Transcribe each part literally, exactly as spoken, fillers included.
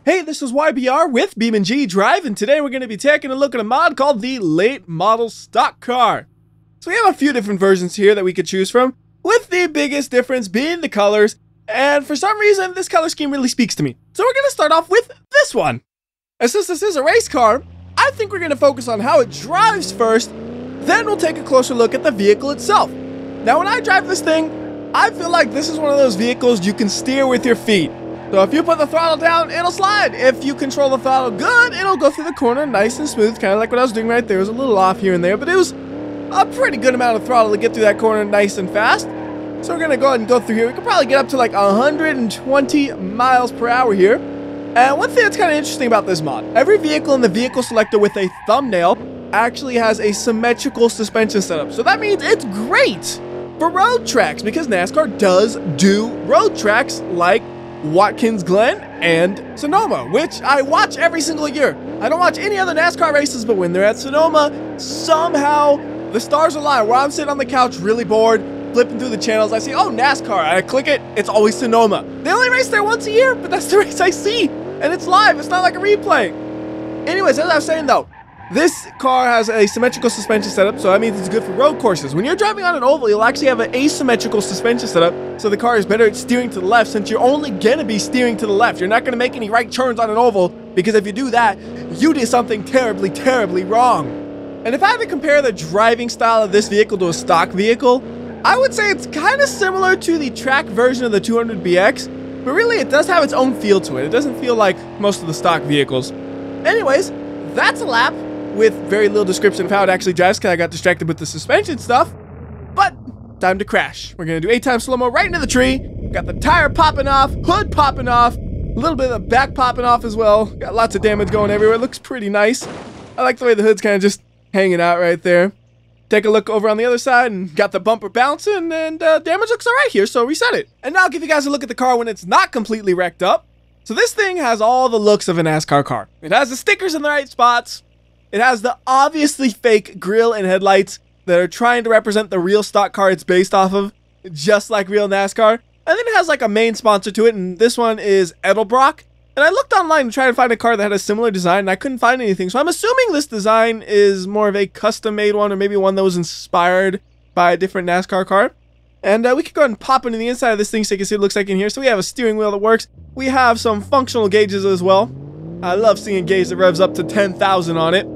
Hey, this is Y B R with BeamNG Drive, and today we're going to be taking a look at a mod called the Late Model Stock Car. So we have a few different versions here that we could choose from, with the biggest difference being the colors, and for some reason this color scheme really speaks to me. So we're going to start off with this one. And since this is a race car, I think we're going to focus on how it drives first, then we'll take a closer look at the vehicle itself. Now when I drive this thing, I feel like this is one of those vehicles you can steer with your feet. So if you put the throttle down, it'll slide. If you control the throttle good, it'll go through the corner nice and smooth, kind of like what I was doing right there. It was a little off here and there, but it was a pretty good amount of throttle to get through that corner nice and fast. So we're going to go ahead and go through here. We could probably get up to like one hundred twenty miles per hour here. And one thing that's kind of interesting about this mod, every vehicle in the vehicle selector with a thumbnail actually has a symmetrical suspension setup. So that means it's great for road tracks, because NASCAR does do road tracks like Watkins Glen and Sonoma, which I watch every single year. I don't watch any other NASCAR races, but when they're at Sonoma, somehow the stars align. Where I'm sitting on the couch really bored, flipping through the channels, I see, oh, NASCAR. I click it, it's always Sonoma. They only race there once a year, but that's the race I see, and it's live. It's not like a replay. Anyways, as I was saying though, this car has a symmetrical suspension setup, so that means it's good for road courses. When you're driving on an oval, you'll actually have an asymmetrical suspension setup, so the car is better at steering to the left, since you're only gonna be steering to the left. You're not gonna make any right turns on an oval, because if you do that, you did something terribly, terribly wrong. And if I had to compare the driving style of this vehicle to a stock vehicle, I would say it's kind of similar to the track version of the two hundred B X, but really it does have its own feel to it. It doesn't feel like most of the stock vehicles. Anyways, that's a lap with very little description of how it actually drives, because I got distracted with the suspension stuff. But time to crash. We're gonna do eight times slow-mo right into the tree. Got the tire popping off, hood popping off, a little bit of the back popping off as well. Got lots of damage going everywhere. It looks pretty nice. I like the way the hood's kind of just hanging out right there. Take a look over on the other side, and got the bumper bouncing, and uh, damage looks all right here, so reset it. And now I'll give you guys a look at the car when it's not completely wrecked up. So this thing has all the looks of a NASCAR car. It has the stickers in the right spots. It has the obviously fake grille and headlights that are trying to represent the real stock car it's based off of, just like real NASCAR. And then it has like a main sponsor to it, and this one is Edelbrock. And I looked online to try to find a car that had a similar design, and I couldn't find anything. So I'm assuming this design is more of a custom-made one, or maybe one that was inspired by a different NASCAR car. And uh, we could go ahead and pop into the inside of this thing so you can see what it looks like in here. So we have a steering wheel that works. We have some functional gauges as well. I love seeing a gauge that revs up to ten thousand on it.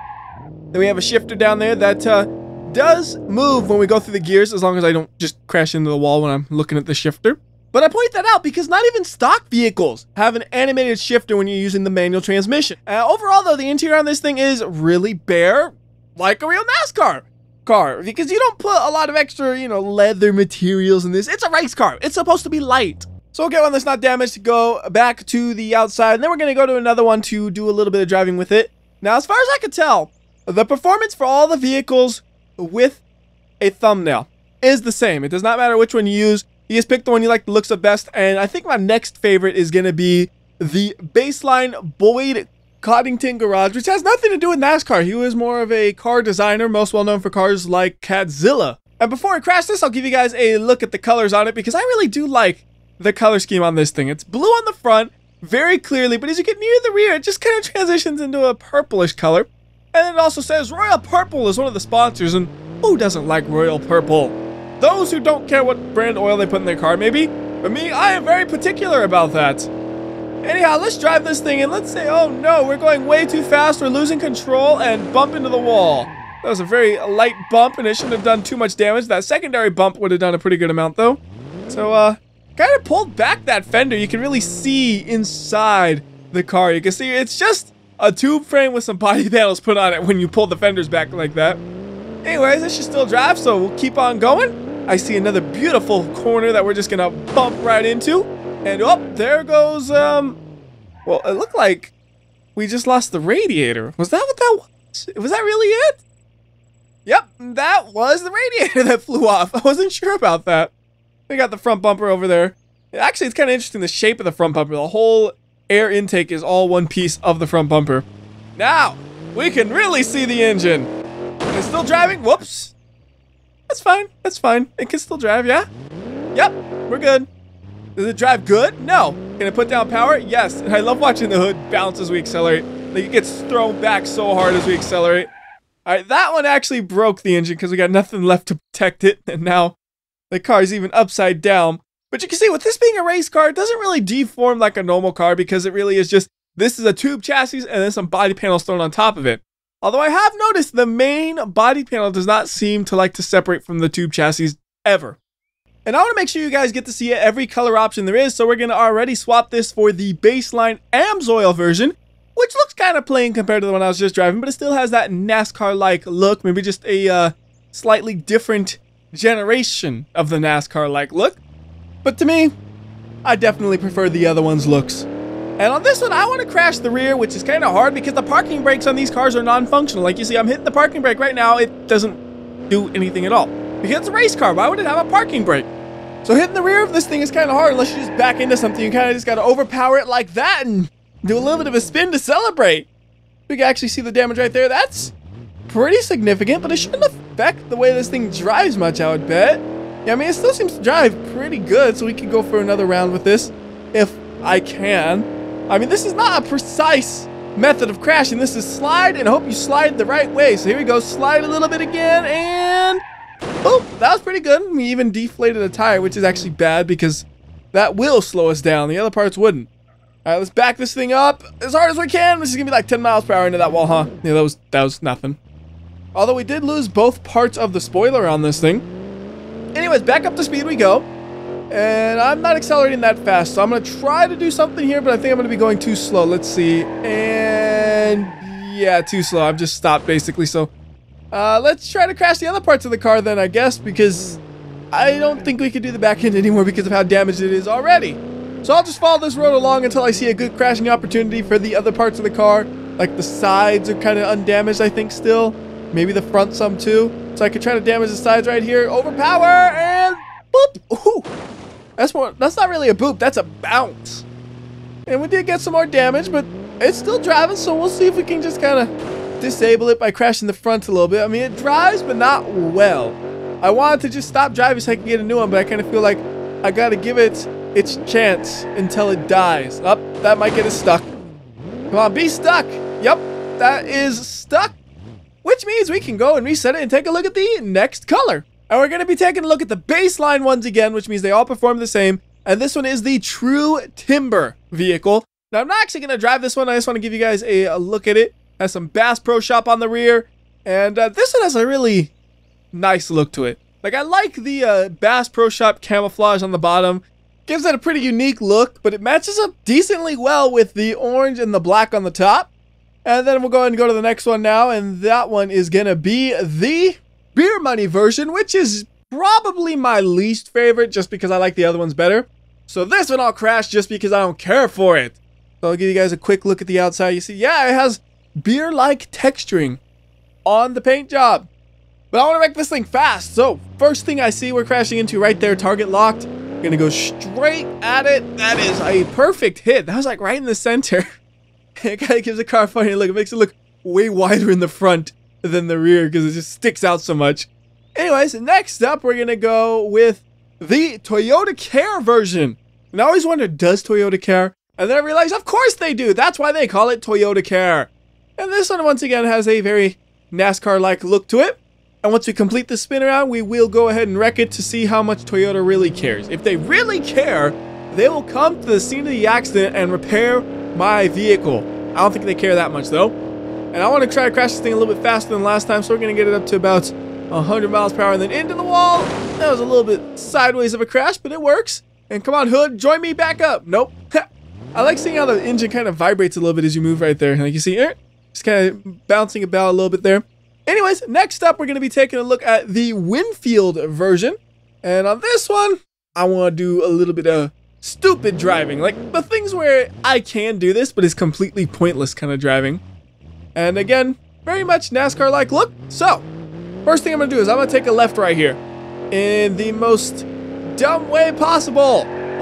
Then we have a shifter down there that uh, does move when we go through the gears, as long as I don't just crash into the wall when I'm looking at the shifter. But I point that out because not even stock vehicles have an animated shifter when you're using the manual transmission. Uh, overall, though, the interior on this thing is really bare, like a real NASCAR car, because you don't put a lot of extra, you know, leather materials in this. It's a race car. It's supposed to be light. So we'll get one that's not damaged to go back to the outside, and then we're going to go to another one to do a little bit of driving with it. Now, as far as I could tell, the performance for all the vehicles with a thumbnail is the same. It does not matter which one you use. You just pick the one you like the looks of best. And I think my next favorite is going to be the Baseline Boyd Coddington Garage, which has nothing to do with NASCAR. He was more of a car designer, most well known for cars like Cadzilla. And before I crash this, I'll give you guys a look at the colors on it, because I really do like the color scheme on this thing. It's blue on the front, very clearly, but as you get near the rear, it just kind of transitions into a purplish color. And it also says Royal Purple is one of the sponsors, and who doesn't like Royal Purple? Those who don't care what brand oil they put in their car, maybe. But me, I am very particular about that. Anyhow, let's drive this thing, and let's say, oh no, we're going way too fast, we're losing control, and bump into the wall. That was a very light bump, and it shouldn't have done too much damage. That secondary bump would have done a pretty good amount, though. So, uh, kind of pulled back that fender. You can really see inside the car. You can see it's just a tube frame with some body panels put on it when you pull the fenders back like that. Anyways, this should still drive, so we'll keep on going. I see another beautiful corner that we're just gonna bump right into. And oh, there goes, um, well, it looked like we just lost the radiator. Was that what that was? Was that really it? Yep, that was the radiator that flew off. I wasn't sure about that. We got the front bumper over there. Actually, it's kind of interesting, the shape of the front bumper. The whole air intake is all one piece of the front bumper. Now, we can really see the engine. It's still driving. Whoops. That's fine. That's fine. It can still drive, yeah? Yep, we're good. Does it drive good? No. Can it put down power? Yes. And I love watching the hood bounce as we accelerate. Like, it gets thrown back so hard as we accelerate. All right, that one actually broke the engine because we got nothing left to protect it. And now the car is even upside down. But you can see with this being a race car, it doesn't really deform like a normal car because it really is just, this is a tube chassis and then some body panels thrown on top of it. Although I have noticed the main body panel does not seem to like to separate from the tube chassis ever. And I want to make sure you guys get to see every color option there is, so we're going to already swap this for the baseline AMSOIL version, which looks kind of plain compared to the one I was just driving, but it still has that NASCAR-like look, maybe just a uh, slightly different generation of the NASCAR-like look. But to me, I definitely prefer the other one's looks. And on this one, I want to crash the rear, which is kind of hard because the parking brakes on these cars are non-functional. Like you see, I'm hitting the parking brake right now. It doesn't do anything at all. Because it's a race car, why would it have a parking brake? So hitting the rear of this thing is kind of hard unless you just back into something. You kind of just got to overpower it like that and do a little bit of a spin to celebrate. You can actually see the damage right there. That's pretty significant, but it shouldn't affect the way this thing drives much, I would bet. Yeah, I mean, it still seems to drive pretty good, so we can go for another round with this if I can. I mean, this is not a precise method of crashing. This is slide and hope you slide the right way. So here we go, slide a little bit again, and oh, that was pretty good. We even deflated a tire, which is actually bad because that will slow us down. The other parts wouldn't. All right, let's back this thing up as hard as we can. This is gonna be like ten miles per hour into that wall, huh? Yeah, that was that was nothing. Although we did lose both parts of the spoiler on this thing. Anyways, back up to speed we go. And I'm not accelerating that fast, so I'm gonna try to do something here, but I think I'm gonna be going too slow. Let's see. And yeah, too slow. I've just stopped basically, so Uh, let's try to crash the other parts of the car then, I guess, because I don't think we can do the back end anymore because of how damaged it is already. So I'll just follow this road along until I see a good crashing opportunity for the other parts of the car. Like the sides are kind of undamaged, I think, still. Maybe the front some too. So I could try to damage the sides right here. Overpower and boop. Ooh. That's more, that's not really a boop, that's a bounce. And we did get some more damage, but it's still driving, so we'll see if we can just kind of disable it by crashing the front a little bit. I mean, it drives, but not well. I wanted to just stop driving so I can get a new one, but I kind of feel like I gotta give it its chance until it dies. Up, oh, that might get us stuck. Come on, be stuck. Yep, that is stuck, which means we can go and reset it and take a look at the next color. And we're gonna be taking a look at the baseline ones again, which means they all perform the same. And this one is the True Timber vehicle. Now, I'm not actually gonna drive this one. I just want to give you guys a, a look at it. Has some Bass Pro Shop on the rear, and uh, this one has a really nice look to it. Like, I like the uh, Bass Pro Shop camouflage on the bottom. Gives it a pretty unique look, but it matches up decently well with the orange and the black on the top. And then we'll go ahead and go to the next one now, and that one is gonna be the Beer Money version, which is probably my least favorite just because I like the other ones better. So this one I'll crash just because I don't care for it. So I'll give you guys a quick look at the outside. You see, yeah, it has beer-like texturing on the paint job. But I want to wreck this thing fast. So first thing I see we're crashing into right there, target locked. We're gonna go straight at it. That is a perfect hit. That was like right in the center. It kind of gives the car a funny look. It makes it look way wider in the front than the rear because it just sticks out so much. Anyways, next up we're gonna go with the Toyota Care version. And I always wondered, does Toyota care? And then I realized, of course they do. That's why they call it Toyota Care. And this one, once again, has a very NASCAR-like look to it. And once we complete the spin around, we will go ahead and wreck it to see how much Toyota really cares. If they really care, they will come to the scene of the accident and repair my vehicle. I don't think they care that much, though. And I want to try to crash this thing a little bit faster than last time, so we're going to get it up to about one hundred miles per hour and then into the wall. That was a little bit sideways of a crash, but it works. And come on, Hood, join me back up. Nope. I like seeing how the engine kind of vibrates a little bit as you move right there. Like you see, er, just kind of bouncing about a little bit there. Anyways, next up, we're going to be taking a look at the Winfield version. And on this one, I want to do a little bit of stupid driving. Like the things where I can do this, but it's completely pointless kind of driving. And again, very much NASCAR-like look. So, first thing I'm going to do is I'm going to take a left right here. In the most dumb way possible.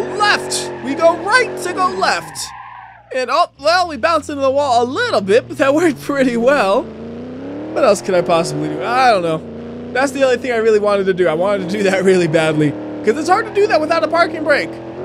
Left. We go right to go left. And oh, well, we bounced into the wall a little bit, but that worked pretty well. What else could I possibly do? I don't know. That's the only thing I really wanted to do. I wanted to do that really badly. Because it's hard to do that without a parking brake.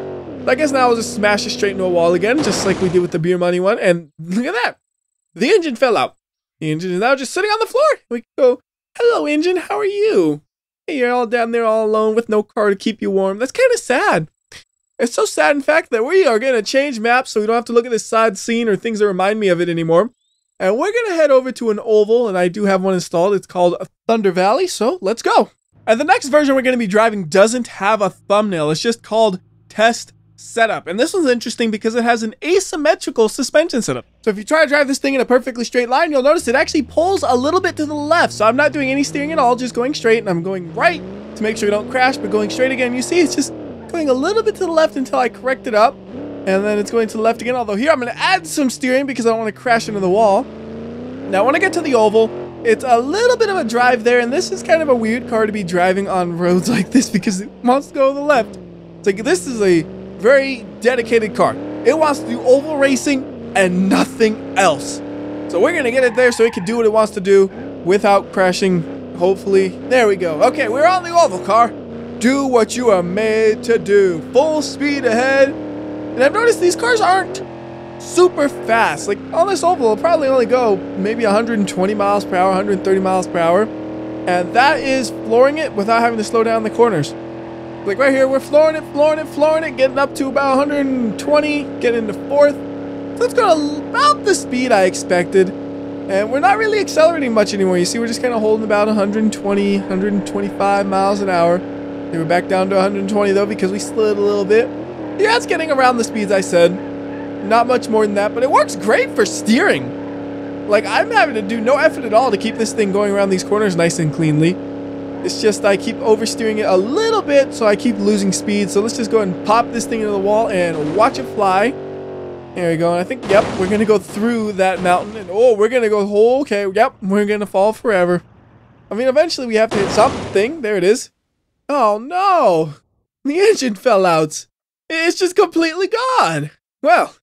I guess now I'll just smash it straight into a wall again, just like we did with the beer money one. And look at that. The engine fell out. The engine is now just sitting on the floor. We can go, hello, engine. How are you? Hey, you're all down there all alone with no car to keep you warm. That's kind of sad. It's so sad, in fact, that we are going to change maps so we don't have to look at this side scene or things that remind me of it anymore. And we're going to head over to an oval, and I do have one installed. It's called Thunder Valley, so let's go. And the next version we're going to be driving doesn't have a thumbnail. It's just called Test Setup. And this one's interesting because it has an asymmetrical suspension setup. So if you try to drive this thing in a perfectly straight line, you'll notice it actually pulls a little bit to the left. So I'm not doing any steering at all, just going straight, and I'm going right to make sure we don't crash, but going straight again. You see, it's just going a little bit to the left until I correct it up, and then it's going to the left again. Although here I'm going to add some steering because I don't want to crash into the wall. Now when I get to the oval, it's a little bit of a drive there, and this is kind of a weird car to be driving on roads like this because it wants to go to the left. It's like, this is a very dedicated car. It wants to do oval racing and nothing else. So we're going to get it there so it can do what it wants to do without crashing, hopefully. There we go. Okay, we're on the oval car. Do what you are made to do. Full speed ahead. And I've noticed these cars aren't super fast. Like on this oval, it'll probably only go maybe one hundred twenty miles per hour, one hundred thirty miles per hour. And that is flooring it without having to slow down the corners. Like right here, we're flooring it, flooring it, flooring it, getting up to about one hundred twenty, getting into fourth. So it's going about the speed I expected. And we're not really accelerating much anymore. You see, we're just kind of holding about one hundred twenty, one hundred twenty-five miles an hour. They were back down to one hundred twenty though because we slid a little bit. Yeah, it's getting around the speeds I said. Not much more than that, but it works great for steering. Like, I'm having to do no effort at all to keep this thing going around these corners nice and cleanly. It's just I keep oversteering it a little bit, so I keep losing speed. So let's just go ahead and pop this thing into the wall and watch it fly. There we go. And I think, yep, we're going to go through that mountain. And oh, we're going to go, oh, okay, yep, we're going to fall forever. I mean, eventually we have to hit something. There it is. Oh, no. The engine fell out. It's just completely gone. Well,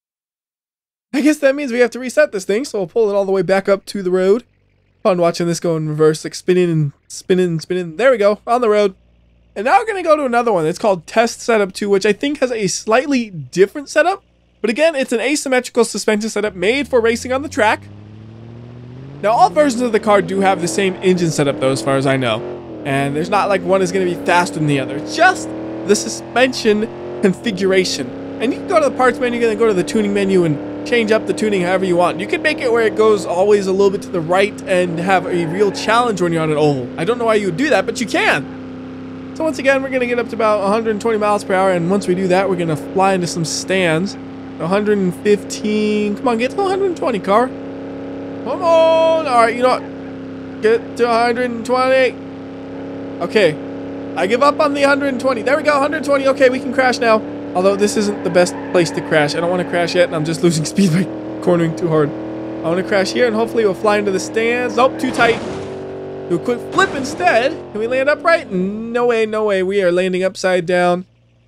I guess that means we have to reset this thing, so we'll pull it all the way back up to the road. Fun watching this go in reverse, like spinning and spinning and spinning. There we go, on the road. And now we're going to go to another one. It's called Test Setup two, which I think has a slightly different setup. But again, it's an asymmetrical suspension setup made for racing on the track. Now, all versions of the car do have the same engine setup, though, as far as I know. And there's not like one is going to be faster than the other. It's just the suspension configuration. And you can go to the parts menu and then go to the tuning menu and change up the tuning however you want. You can make it where it goes always a little bit to the right and have a real challenge when you're on an oval. I don't know why you would do that, but you can. So once again, we're going to get up to about one hundred twenty miles per hour, and once we do that, we're going to fly into some stands. one hundred fifteen. Come on, get to one hundred twenty, car. Come on. All right, you know what? Get to one hundred twenty. Okay. I give up on the one hundred twenty. There we go, one hundred twenty. Okay, we can crash now. Although this isn't the best place to crash. I don't want to crash yet, and I'm just losing speed by cornering too hard. I want to crash here, and hopefully we'll fly into the stands. Nope, too tight. Do a quick flip instead. Can we land upright? No way, no way. We are landing upside down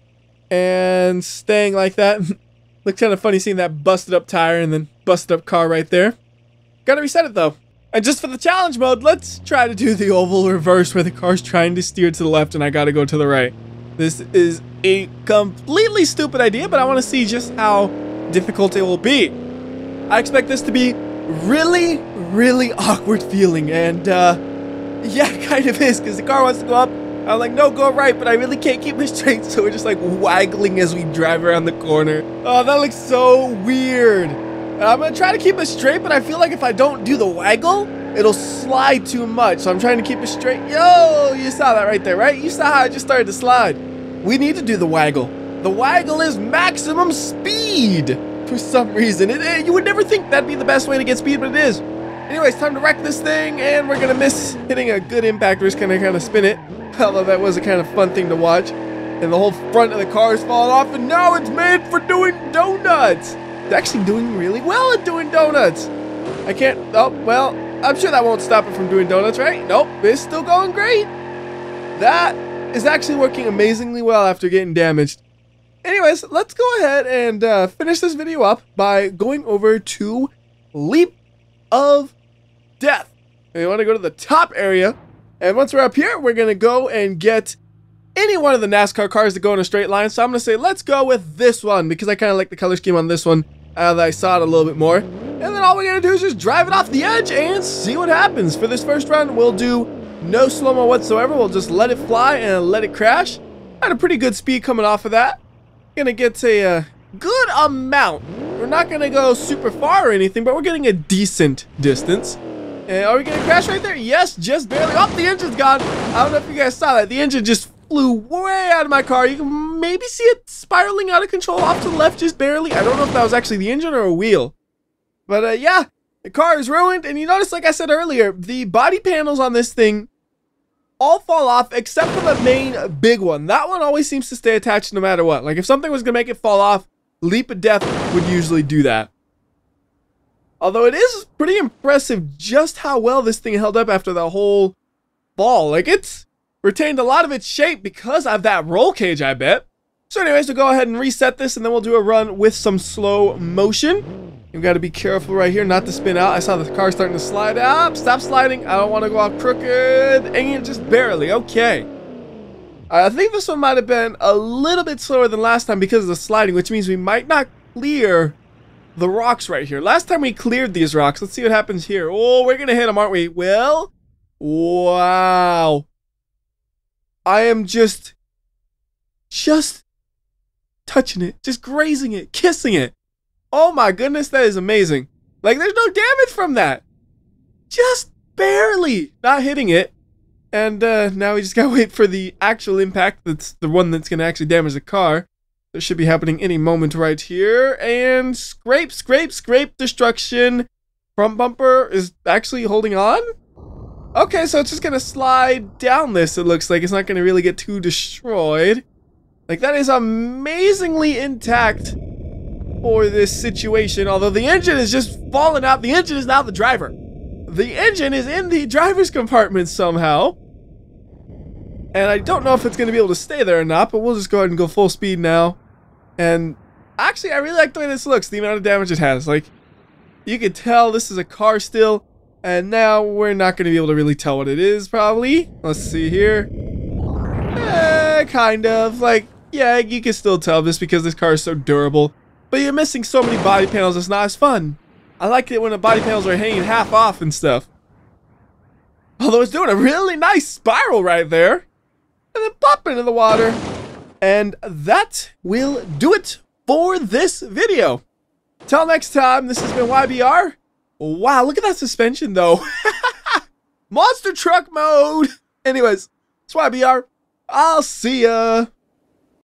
and staying like that. Looks kind of funny seeing that busted up tire and then busted up car right there. Gotta reset it though. And just for the challenge mode, let's try to do the oval reverse where the car's trying to steer to the left and I gotta go to the right. This is a completely stupid idea, but I want to see just how difficult it will be. I expect this to be really, really awkward feeling, and uh, yeah, it kind of is, because the car wants to go up. I'm like, no, go right, but I really can't keep it straight, so we're just like waggling as we drive around the corner. Oh, that looks so weird. I'm gonna try to keep it straight, but I feel like if I don't do the waggle, it'll slide too much. So I'm trying to keep it straight. Yo, you saw that right there, right? You saw how I just started to slide. We need to do the waggle. The waggle is maximum speed for some reason. It, it, you would never think that'd be the best way to get speed, but it is. Anyways, time to wreck this thing, and we're gonna miss hitting a good impact. We're just gonna kind of spin it. Although that was a kind of fun thing to watch. And the whole front of the car is falling off, and now it's made for doing donuts. It's actually doing really well at doing donuts. I can't, oh, well, I'm sure that won't stop it from doing donuts, right? Nope, it's still going great. That is actually working amazingly well after getting damaged. Anyways, let's go ahead and uh, finish this video up by going over to Leap of Death. We want to go to the top area, and once we're up here, we're going to go and get any one of the NASCAR cars that go in a straight line. So I'm going to say, let's go with this one because I kind of like the color scheme on this one. Uh, that I saw it a little bit more. And then all we got to do is just drive it off the edge and see what happens. For this first run, we'll do no slow-mo whatsoever. We'll just let it fly and let it crash. Had a pretty good speed coming off of that. Gonna get a uh, good amount. We're not gonna go super far or anything, but we're getting a decent distance. And are we gonna crash right there? Yes, just barely. Oh, the engine's gone. I don't know if you guys saw that. The engine just flew way out of my car. You can maybe see it spiraling out of control off to the left just barely. I don't know if that was actually the engine or a wheel. But uh, yeah, the car is ruined. And you notice, like I said earlier, the body panels on this thing all fall off except for the main big one. That one always seems to stay attached no matter what. Like if something was gonna make it fall off, Leap of Death would usually do that. Although it is pretty impressive just how well this thing held up after the whole fall. Like it's retained a lot of its shape because of that roll cage, I bet. So anyways, we'll go ahead and reset this and then we'll do a run with some slow motion. You've got to be careful right here not to spin out. I saw the car starting to slide out. Stop sliding. I don't want to go out crooked. And just barely. Okay. I think this one might have been a little bit slower than last time because of the sliding, which means we might not clear the rocks right here. Last time we cleared these rocks. Let's see what happens here. Oh, we're going to hit them, aren't we? Well, wow. I am just, just touching it, just grazing it, kissing it. Oh my goodness, that is amazing. Like, there's no damage from that. Just barely not hitting it. And uh, now we just gotta wait for the actual impact. That's the one that's gonna actually damage the car. That should be happening any moment right here. And scrape, scrape, scrape, destruction. Front bumper is actually holding on. Okay, so it's just gonna slide down this, it looks like. It's not gonna really get too destroyed. Like, that is amazingly intact for this situation. Although the engine is just falling out. The engine is now the driver. The engine is in the driver's compartment somehow. And I don't know if it's gonna be able to stay there or not, but we'll just go ahead and go full speed now. And actually, I really like the way this looks, the amount of damage it has. Like, you can tell this is a car still. And now we're not going to be able to really tell what it is, probably. Let's see here. Eh, kind of. Like, yeah, you can still tell this because this car is so durable. But you're missing so many body panels, it's not as fun. I like it when the body panels are hanging half off and stuff. Although it's doing a really nice spiral right there. And then pop into the water. And that will do it for this video. Till next time, this has been Y B R. Wow, look at that suspension, though. Monster truck mode. Anyways, it's Y B R. I'll see ya.